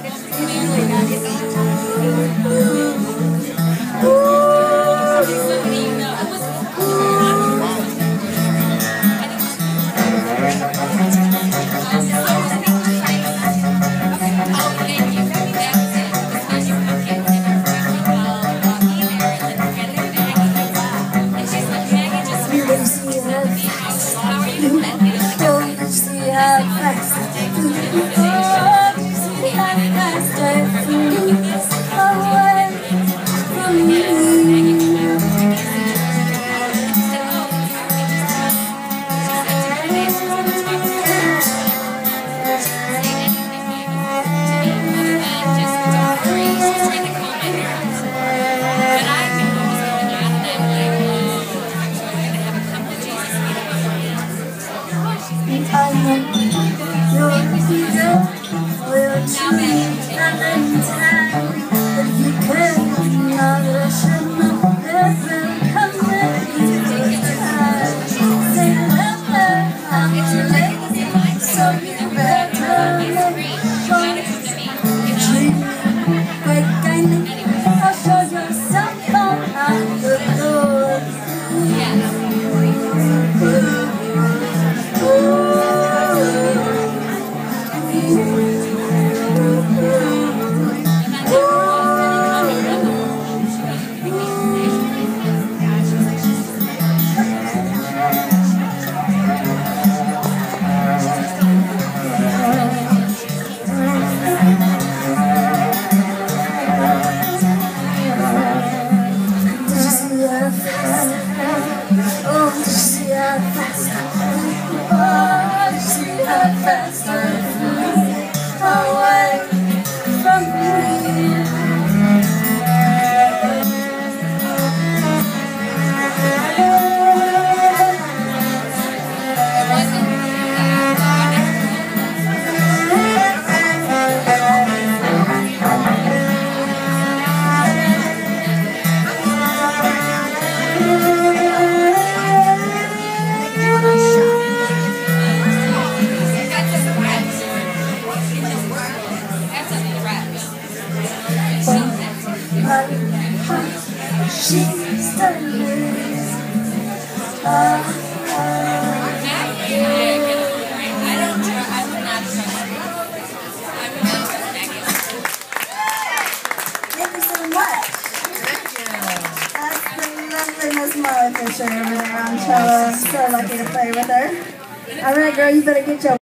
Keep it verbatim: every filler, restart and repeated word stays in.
She's the news. Uh, uh, I don't trust, I would not trust you. I would not trust Maggie. Thank you so much. Thank you. That's the lovely Miss Molly Fisher over there on cello. I'm so lucky to play with her. All right, girl, you better get your